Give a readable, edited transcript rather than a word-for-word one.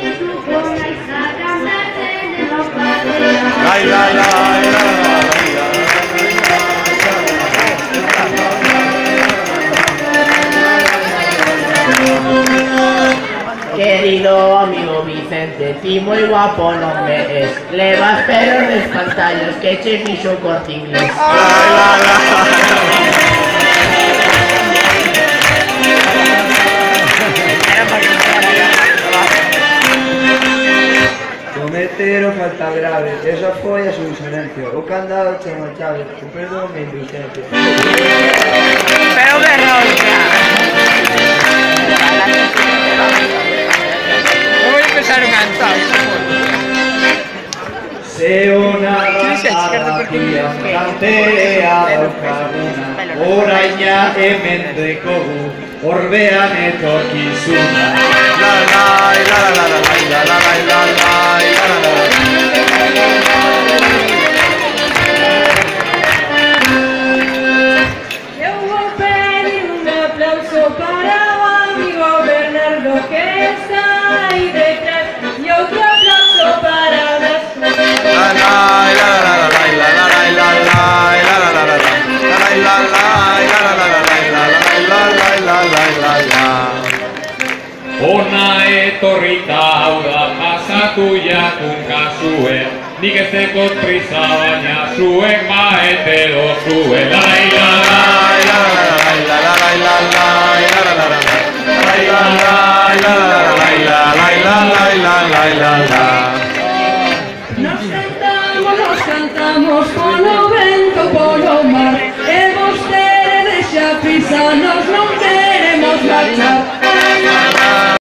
Querido amigo Vicente, ti muy guapo non me es. Levas pelos de pantallos que che fixo Corte Inglés. Cometero falta grave, esa foi a su silencio. O candado chama chave, o perdón e indulgencia. Pero de rosca. Voy a empezar un cantado. Se una garantía plantea daukaguna, oraina hemen dekogu, orbean etorkizuna. Yo voy a pedir un aplauso para mi amigo Bernardo que está ahí detrás y otro aplauso para las Ona etorrita hau da pasatu jakun kasue, nik ez dekot prisa baina zuek maete dozue. Nos cantamos